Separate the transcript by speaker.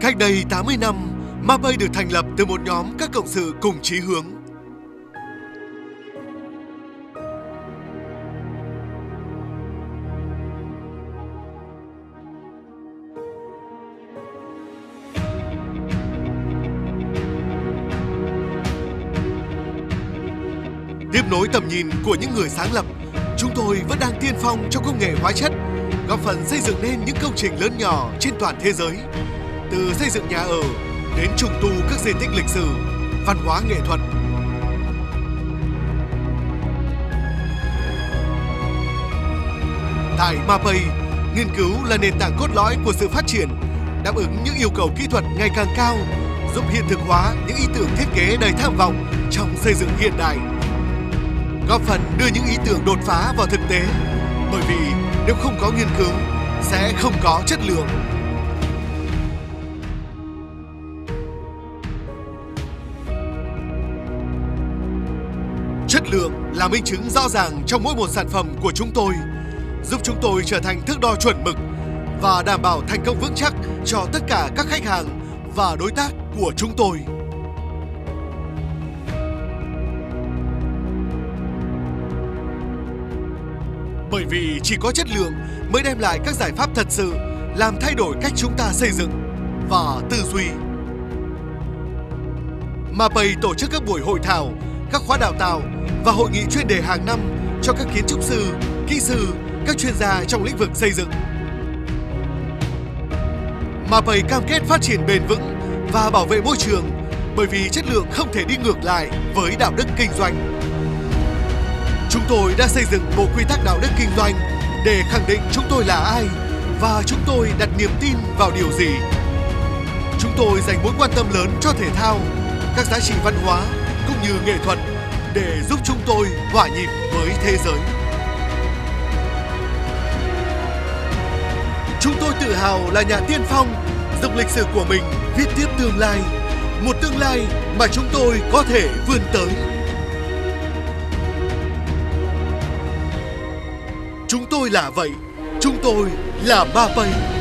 Speaker 1: Cách đây 80 năm, MaPay được thành lập từ một nhóm các cộng sự cùng chí hướng. Tiếp nối tầm nhìn của những người sáng lập, chúng tôi vẫn đang tiên phong trong công nghệ hóa chất, góp phần xây dựng nên những công trình lớn nhỏ trên toàn thế giới. Từ xây dựng nhà ở đến trùng tu các di tích lịch sử, văn hóa nghệ thuật. Tại MaPay, nghiên cứu là nền tảng cốt lõi của sự phát triển, đáp ứng những yêu cầu kỹ thuật ngày càng cao, giúp hiện thực hóa những ý tưởng thiết kế đầy tham vọng trong xây dựng hiện đại. Góp phần đưa những ý tưởng đột phá vào thực tế, bởi vì nếu không có nghiên cứu, sẽ không có chất lượng. Chất lượng là minh chứng rõ ràng trong mỗi một sản phẩm của chúng tôi, giúp chúng tôi trở thành thước đo chuẩn mực và đảm bảo thành công vững chắc cho tất cả các khách hàng và đối tác của chúng tôi. Bởi vì chỉ có chất lượng mới đem lại các giải pháp thật sự, làm thay đổi cách chúng ta xây dựng và tư duy. MaPay tổ chức các buổi hội thảo, các khóa đào tạo và hội nghị chuyên đề hàng năm cho các kiến trúc sư, kỹ sư, các chuyên gia trong lĩnh vực xây dựng. MaPay cam kết phát triển bền vững và bảo vệ môi trường, bởi vì chất lượng không thể đi ngược lại với đạo đức kinh doanh. Chúng tôi đã xây dựng bộ quy tắc đạo đức kinh doanh để khẳng định chúng tôi là ai và chúng tôi đặt niềm tin vào điều gì. Chúng tôi dành mối quan tâm lớn cho thể thao, các giá trị văn hóa cũng như nghệ thuật để giúp chúng tôi hòa nhịp với thế giới. Chúng tôi tự hào là nhà tiên phong, dùng lịch sử của mình viết tiếp tương lai, một tương lai mà chúng tôi có thể vươn tới. Chúng tôi là vậy, chúng tôi là MaPay.